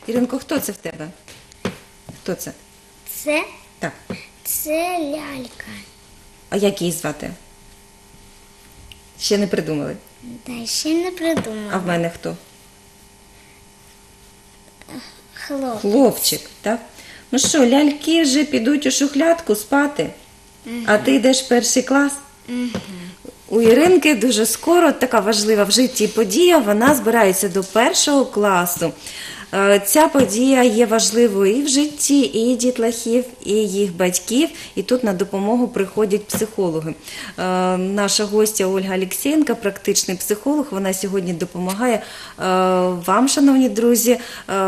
Іринко, хто це в тебе? Хто це? Це, Так. це лялька. А як її звати? Ще не придумали. Та ще не придумала. А в мене хто? Хлоп. Хлопчик, так? Ну що, ляльки вже підуть у шухлядку спати, а ти йдеш в 1 клас? У Іринки дуже скоро така важлива в житті подія, вона збирається до 1 класу. Ця подія є важливою і в житті, і дітлахів, і їх батьків, і тут на допомогу приходять психологи. Наша гостя Ольга Алєксєєнка, практичний психолог, вона сьогодні допомагає вам, шановні друзі,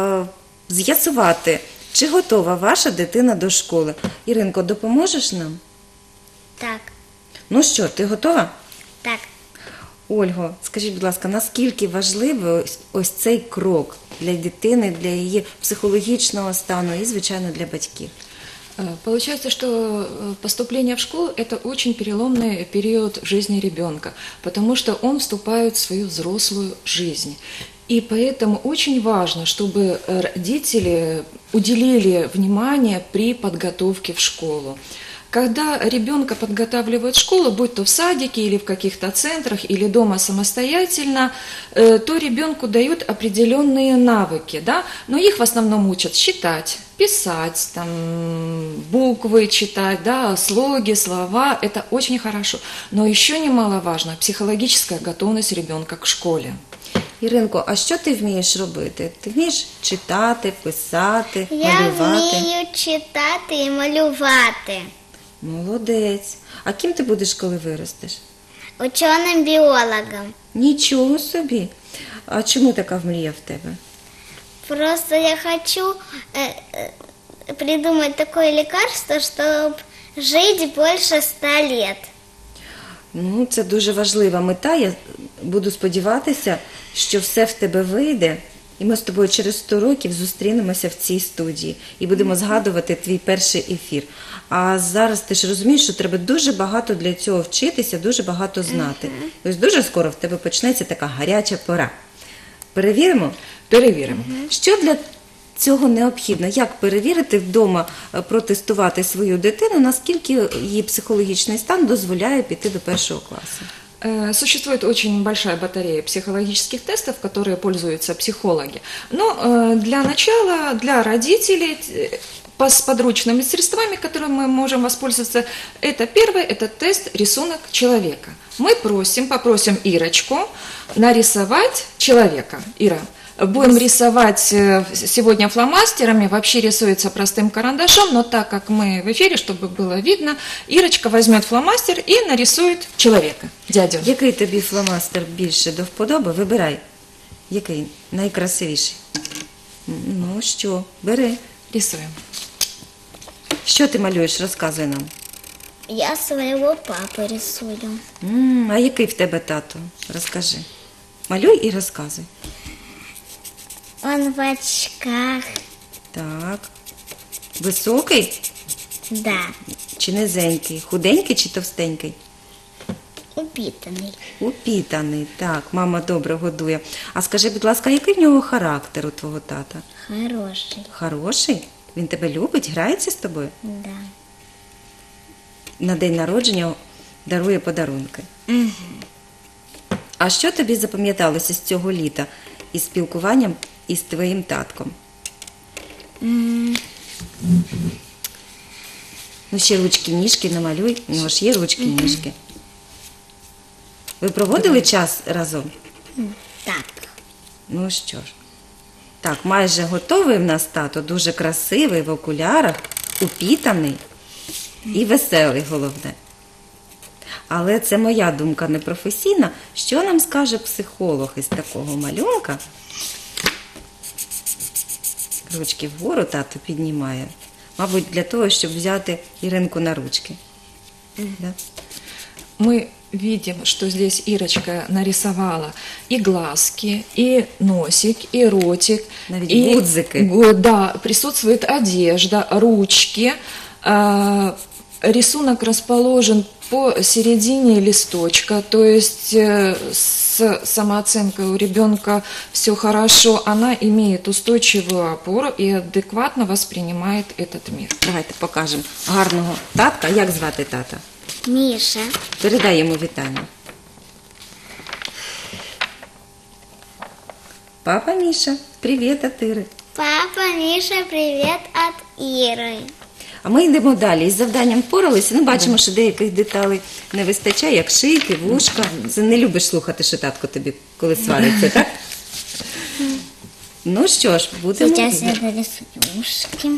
з'ясувати, чи готова ваша дитина до школи. Іринко, допоможеш нам? Так, Ну що, ти готова? так. Ольго, скажіть, будь ласка, наскільки важливий ось цей крок для дитини, для її психологічного стану і, звичайно, для батьків? Получается, что поступление в школу – это очень переломный период в жизни ребенка, потому что он вступает в свою взрослую жизнь. И поэтому очень важно, чтобы родители уделили внимание при подготовке в школу. Когда ребенка подготавливают в школу, будь то в садике или в каких-то центрах, или дома самостоятельно, то ребенку дают определенные навыки, да? Но их в основном учат считать, писать, там, буквы читать, да, слоги, слова, это очень хорошо. Но еще немаловажно психологическая готовность ребенка к школе. Іринко, а що ти вмієш робити? Ти вмієш читати, писати, Я малювати? вмію читати і малювати. Молодець. А ким ти будеш, коли виростеш? Ученим біологом. Нічого собі. А чому така мрія в тебе? Просто я хочу придумать такое лекарство, чтобы жить больше 100 лет. Ну, це дуже важлива мета. Я буду сподіватися, що все в тебе вийде. І ми з тобою через 100 років зустрінемося в цій студії і будемо згадувати твій перший ефір. А зараз ти ж розумієш, що треба дуже багато для цього вчитися, дуже багато знати. Ось дуже скоро в тебе почнеться така гаряча пора. Перевіримо? Перевіримо. Що для цього необхідно? Як перевірити вдома, протестувати свою дитину, наскільки її психологічний стан дозволяє піти до 1 класу? Существует очень большая батарея психологических тестов, которые пользуются психологи. Но для начала, для родителей, с подручными средствами, которыми мы можем воспользоваться, это первый, это тест «Рисунок человека». Мы попросим Ирочку нарисовать человека. Ира, будем рисовать сегодня фломастерами, вообще рисуется простым карандашом, но так как мы в эфире, чтобы было видно, Ирочка возьмет фломастер и нарисует человека, дядю. Який тобі фломастер більше до вподоби? Вибирай. Який найкрасивіший? Ну що, бери. Рисуем. Що ти малюєш? Розказуй нам. Я своего папу рисую. А який в тебе тато? Розкажи. Малюй і розказуй. Он в очках. Так. Високий Да, чи низенький? Худенький чи товстенький? упитанный. Упітаний. Так, мама добре годує. А скажи, будь ласка, який в нього характер у твого тата? Хороший. Хороший? Він тебе любить, грається з тобою? Да. На день народження дарує подарунки. А що тобі запам'яталося з цього літа із спілкуванням із твоїм татком? Ну, ще ручки-ніжки намалюй. У нього ж є ручки-ніжки. Ви проводили час разом? Так. Ну що ж. Так, майже готовий в нас тато, дуже красивий, в окулярах, упітаний і веселий, головне. Але це моя думка непрофесійна. Що нам скаже психолог із такого малюнка? Ручки вгору тато піднімає. Мабуть, для того, щоб взяти Іринку на ручки. Да? Мы видим, что здесь Ирочка нарисовала и глазки, и носик, и ротик. Навіть и, гудзики. Да, присутствует одежда, ручки. Рисунок расположен по середине листочка, то есть с самооценкой у ребенка все хорошо, она имеет устойчивую опору и адекватно воспринимает этот мир. Давайте покажемо гарного татка. Як звати тата? Миша. Передай йому вітання. Папа Міша, привіт, Атири. Папа, Миша, привет от Иры. А ми йдемо далі. Із завданням впоралися. Ну, бачимо, що деяких деталей не вистачає, як шийки, вушка. Це не любиш слухати, що татко тобі, коли свариться, так? Ну що ж, будемо. Сейчас я нарисую ушки.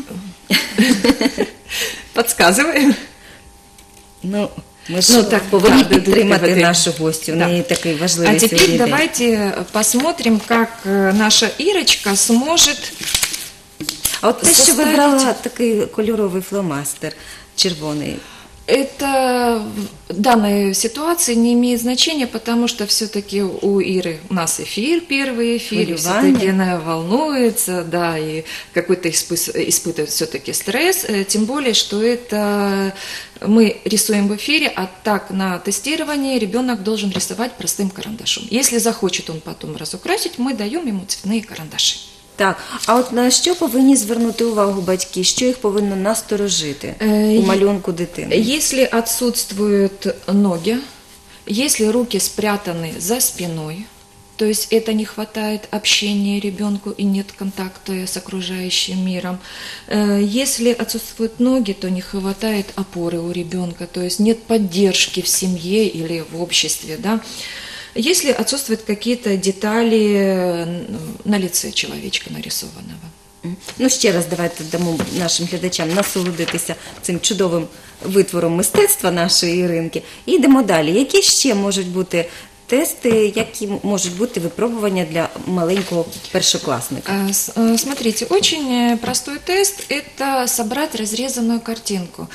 Подсказываем. Ну, ми ж Ну, так, повинні да, підтримати да, да. нашу гостю. В Да. неї такий важливий А теперь сьогодні день. давайте посмотрим, как наша Ирочка сможет. А от те, що составить- вибрала такий кольоровий фломастер, червоний. Это в данной ситуации не имеет значения, потому что все-таки у Иры у нас эфир, первый эфир, и Хвилювання. все-таки она волнуется, да, и какой-то испытывает все-таки стресс, тем более, что это мы рисуем в эфире, а так на тестировании ребенок должен рисовать простым карандашом. Если захочет он потом разукрасить, мы даем ему цветные карандаши. Так, а от на що повинні звернути увагу батьки? Що їх повинно насторожити у малюнку дитини? Если отсутствуют ноги, если руки спрятаны за спиной, то есть это не хватает общения ребенку и нет контакта с окружающим миром. Если отсутствуют ноги, то не хватает опоры у ребенка, то есть нет поддержки в семье или в обществе, да. Если отсутствуют какие-то детали на лице человечка нарисованного. Ну, ще раз давайте дамо нашим глядачам насолодитися цим чудовим витвором мистецтва нашої Іринки. І йдемо далі. Які ще можуть бути тести, які можуть бути випробування для маленького першокласника? Смотрите, очень простой тест – это собрать разрезанную картинку.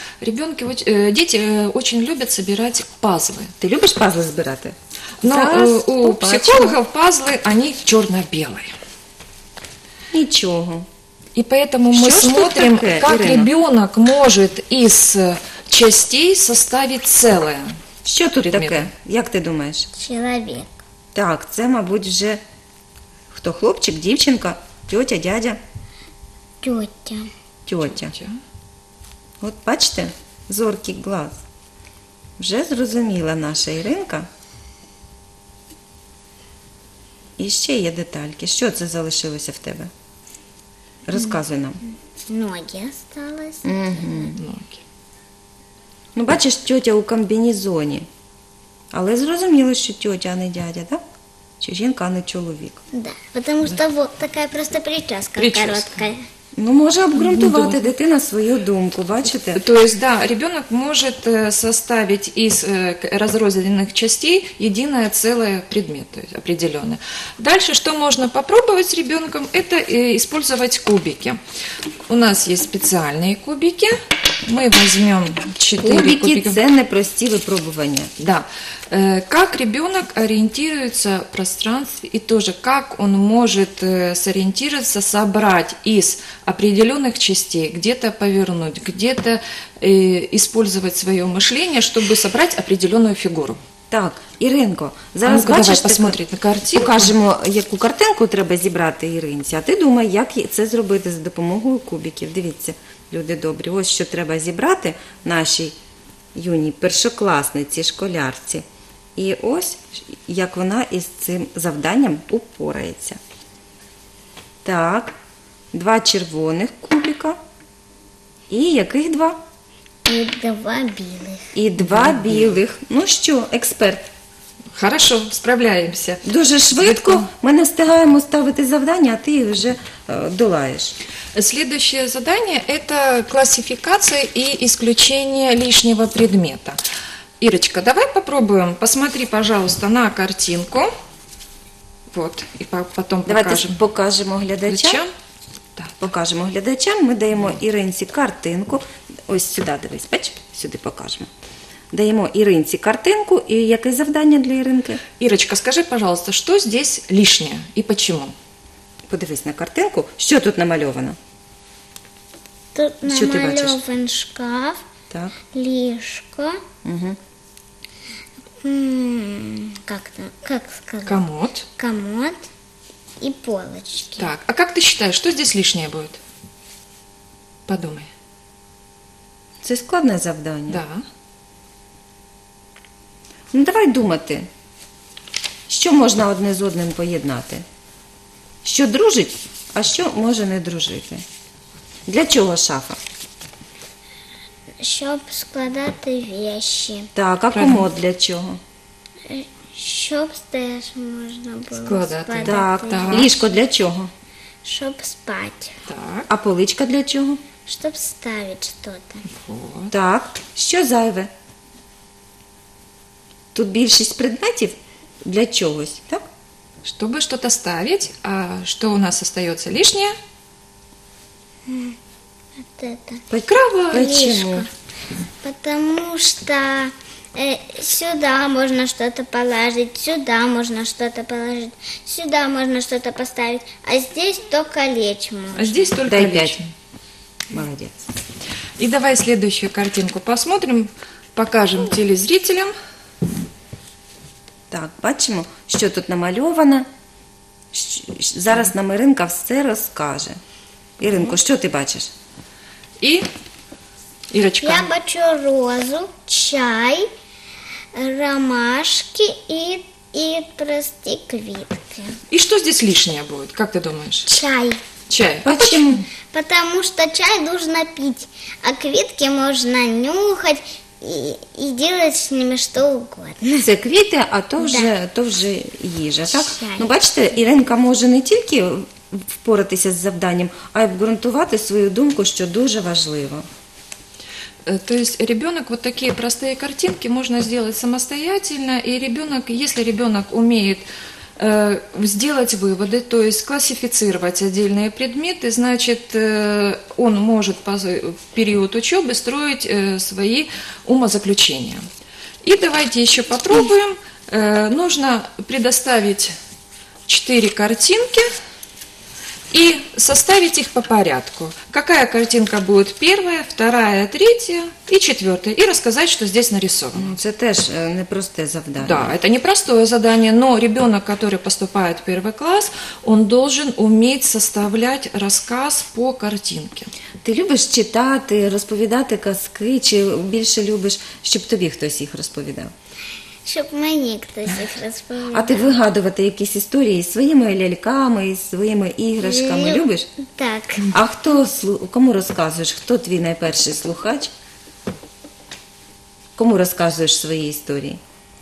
Дети очень любят собирать пазлы. Ти любиш пазли збирати? Но Зараз у побачимо. психологов пазлы, они черно-белые. Нічого. И поэтому мы Что ж тут смотрим, такое, как Ирина? ребенок может из частей составить целое. Що тут Предмети. таке? Як ти думаєш? Человек. Так, це, мабуть, вже хто? Хлопчик, дівчинка, тьотя, дядя, Тетя. тьотя. От бачите, зоркий глаз. Вже зрозуміла наша Іринка. І ще є детальки. Що це залишилося в тебе? Розказуй нам. Ноги осталось. Ноги. Ну, бачиш, тьотя у комбінезоні. Але зрозуміло, що тьотя, а не дядя, так? Чи жінка, а не чоловік. Да, потому что вот такая просто прическа, Прическа. короткая. Ну, може обґрунтувати дитина свою думку, бачите? То есть, да, ребенок может составить из разрозненных частей единое целое предмет, то есть определенное. Дальше, что можно попробовать с ребенком, это использовать кубики. У нас есть специальные кубики. Мы возьмем 4 Кубики кубика. – це непрості випробування. Да. Как ребенок ориентируется в пространстве и тоже как он может сориентироваться, собрать из определенных частей, где-то повернуть, где-то использовать свое мышление, чтобы собрать определенную фигуру. Так, Іринко, А зараз ну-ка, бачиш, давай ти посмотреть на картинку. покажемо, яку картинку треба зібрати Іринці, а ти думай, як це зробити за допомогою кубиків. Дивіться, люди добрі, ось що треба зібрати нашій юній першокласниці, школярці. І ось, як вона із цим завданням упорається. Так, 2 червоних кубика. І яких 2? И 2 белых. І 2 білих. Ну що, експерт? Хорошо, справляемся. Дуже швидко ми не встигаємо ставити завдання, а ти їх вже долаєш. Следующее задание – это классификация и исключение лишнего предмета. Ирочка, давай попробуем. Посмотри, пожалуйста, на картинку. Вот, и потом Давайте покажем. покажемо глядачам. Ключам. Да. Покажемо глядачам. Ми даємо Іринці картинку. Ось сюди дивись, бач? Сюди покажемо. Даємо Іринці картинку. І яке завдання для Іринки? Ирочка, скажи, пожалуйста, что здесь лишнее и почему? Подивись на картинку. Що тут намальовано? Тут Что ты бачишь? намалеван шкаф, Так. ліжко, Угу. Как сказать? Комод. Комод и полочки. Так, а как ты считаешь, что здесь лишнее будет? Подумай. Це складне завдання. Да. Ну давай думати, що можна одне з одним поєднати. Що дружить, а що може не дружити. Для чого шафа? Щоб складати вещи. Так, а Правильно. комод для чого? Щоб теж можна було Складати. Так, Так. ліжко для чого? Щоб спати. Так. А поличка для чого? Щоб ставити щось. Вот. Так, що зайве? Тут більшість предметів для чогось, так? Чтобы что-то ставить, а что у нас остается лишнее? Вот это. Кровать. Почему? Потому что сюда можно что-то положить, сюда можно что-то положить, сюда можно что-то поставить, а здесь только лечь можно. А здесь только Дай лечь. 5. Молодец. И давай следующую картинку посмотрим, покажем телезрителям. Так, бачимо, що тут намальовано. Зараз нам Іринка все розкаже. Іринко, що ти бачиш? И, Ирочка, Я бачу розу, чай, ромашки и прости квитки. и что здесь лишнее будет, как ты думаешь? Чай. Чай. Почему? Потому что чай нужно пить, а квитки можно нюхать и делать с ними что угодно. Це квіти, а то вже їжа. Так? Чай. Ну, бачите, Іринка може не тільки впоратися з завданням, а й обґрунтувати свою думку, що дуже важливо. То есть ребенок вот такие простые картинки можно сделать самостоятельно, и ребенок, если ребенок умеет сделать выводы, то есть классифицировать отдельные предметы, значит, он может в период учебы строить свои умозаключения. И давайте еще попробуем. Нужно предоставить 4 картинки и составить их по порядку. Какая картинка будет первая, вторая, третья и четвертая. И рассказать, что здесь нарисовано. Ну, це теж непросте завдання. Да, это непростое задание, но ребенок, который поступает в первый класс, он должен уметь составлять рассказ по картинке. Ти любиш читати, розповідати казки, чи більше любиш, щоб тобі хтось їх розповідав? Щоб мені хтось їх розповідав. А ти вигадувати якісь історії з своїми ляльками, з своїми іграшками любиш? Так. А кому розказуєш? Хто твій найперший слухач? Кому розказуєш свої історії?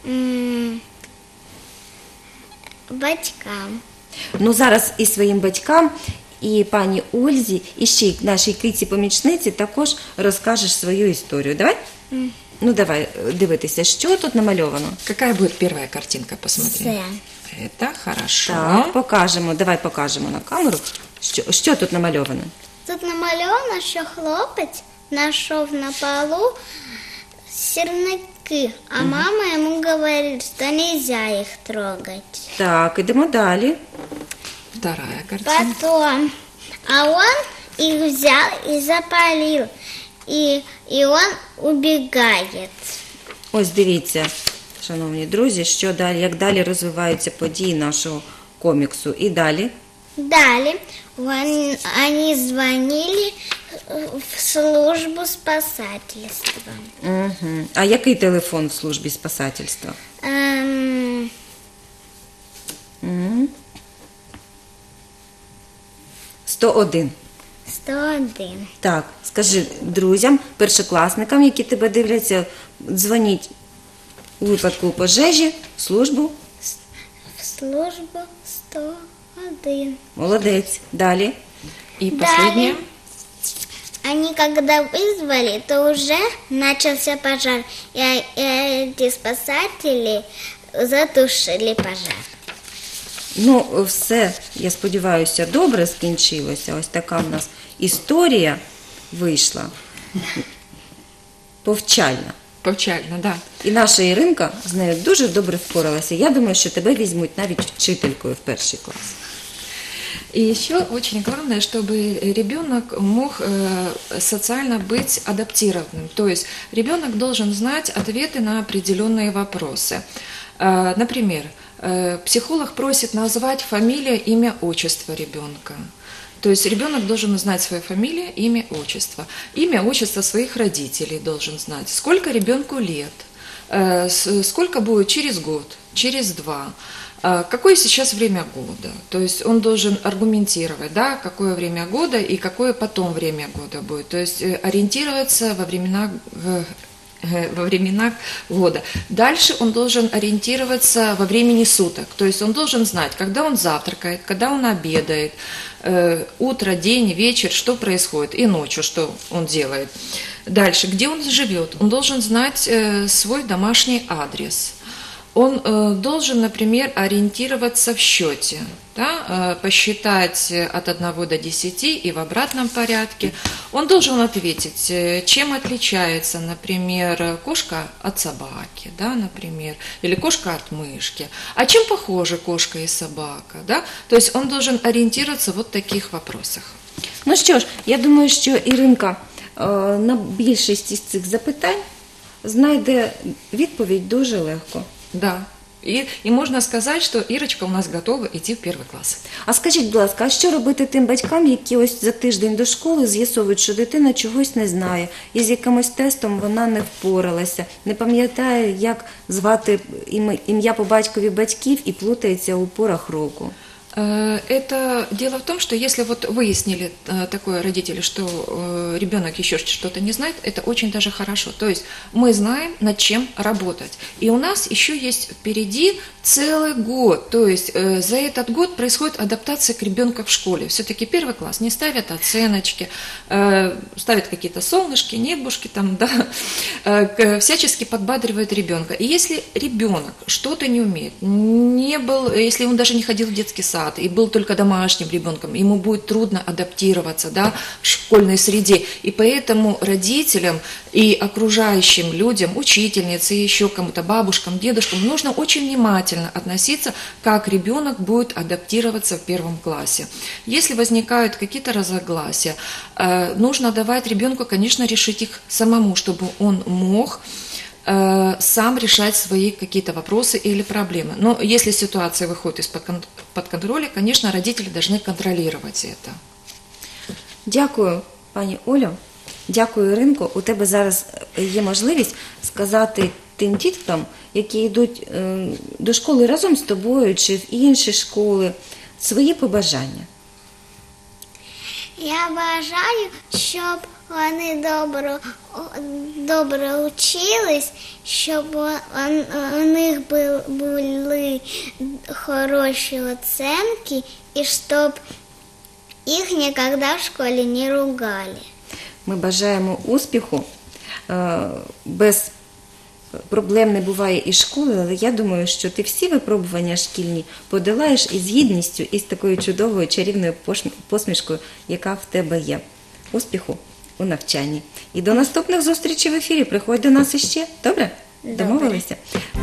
Батькам. Ну, зараз і своїм батькам, і пані Ользі, і ще й нашій киці-помічниці також розкажеш свою історію. Давай? Ну, давай дивитися, що тут намальовано. Какая будет первая картинка, посмотрим. Це. Это хорошо. Так, покажемо, давай покажемо на камеру, що тут намальовано. Тут намальовано, що хлопець знайшов на полу сірники, а мама йому говорить, що нельзя їх трогать. Так, ідемо далі. Вторая картинка. Потом, а он их взял и запалил, и он убегает. Ось дивіться, шановні друзі, що далі, як далі розвиваються події нашого коміксу. І далі. Далее они звонили в службу спасательства. Угу. А який телефон в службі спасательства? Угу. 101. 101. Так, скажи друзям, першокласникам, які тебе дивляться, дзвоніть у випадку пожежі в службу. В службу 101. Молодець. Далі. И последняя. Они когда вызвали, то уже начался пожар. И эти спасатели затушили пожар. Ну, все, я сподіваюся, добре скінчилося. Ось така в нас історія вийшла. Повчальна. Повчально, да. І наша Іринка з нею дуже добре впоралася. Я думаю, що тебе візьмуть навіть вчителькою в перший клас. И еще очень главное, чтобы ребенок мог социально быть адаптированным. То есть ребенок должен знать ответы на определенные вопросы. Например, психолог просит назвать фамилию, имя, отчество ребенка. То есть ребенок должен знать свою фамилию, имя, отчество своих родителей должен знать, сколько ребенку лет, сколько будет через год, через 2. Какое сейчас время года? То есть он должен аргументировать, да, какое время года и какое потом время года будет. То есть ориентироваться во времена года. Дальше он должен ориентироваться во времени суток. То есть он должен знать, когда он завтракает, когда он обедает, утро, день, вечер, что происходит, и ночью, что он делает. Дальше, где он живет. Он должен знать свой домашний адрес. Он должен, например, ориентироваться в счете, да, посчитать от 1 до 10 и в обратном порядке. Он должен ответить, чем отличается, например, кошка от собаки, да, например, или кошка от мышки. А чем похожи кошка и собака? Да? То есть он должен ориентироваться в вот таких вопросах. Ну що ж, я думаю, що Іринка на більшість із цих запитань знайде відповідь дуже легко. Да. І можна сказати, що Ірочка у нас готова йти в 1 клас. А скажіть, будь ласка, а що робити тим батькам, які ось за тиждень до школи з'ясовують, що дитина чогось не знає, і з якимось тестом вона не впоралася, не пам'ятає, як звати ім'я по батькові батьків і плутається у порах року? Это дело в том, что если вот выяснили такое родители, что ребенок еще что-то не знает, это очень даже хорошо. То есть мы знаем, над чем работать. И у нас еще есть впереди целый год. То есть за этот год происходит адаптация к ребенку в школе. Все-таки 1 класс не ставят оценочки, ставят какие-то солнышки, небушки, там, да, всячески подбадривают ребенка. И если ребенок что-то не умеет, если он даже не ходил в детский сад, и был только домашним ребенком, ему будет трудно адаптироваться, да, в школьной среде. И поэтому родителям и окружающим людям, учительнице, еще кому-то, бабушкам, дедушкам, нужно очень внимательно относиться, как ребенок будет адаптироваться в 1 классе. Если возникают какие-то разногласия, нужно давать ребенку, конечно, решить их самому, чтобы он мог сам решать свои какие-то вопросы или проблемы. Но если ситуация выходит из-под контроля, конечно, родители должны контролировать это. Дякую, пані Олю. Дякую, Іринко. У тебе зараз є можливість сказати тим діткам, які йдуть до школи разом з тобою чи в інші школи, свої побажання. Я бажаю, щоб вони добре учились, щоб у них були хороші оценки, і щоб їх ніколи в школі не ругали. Ми бажаємо успіху. Без проблем не буває і школи, але я думаю, що ти всі випробування шкільні подолаєш із гідністю, і з такою чудовою чарівною посмішкою, яка в тебе є. Успіху у навчанні. І до наступних зустрічей в ефірі. Приходь до нас іще. Добре? Добре. Домовилися?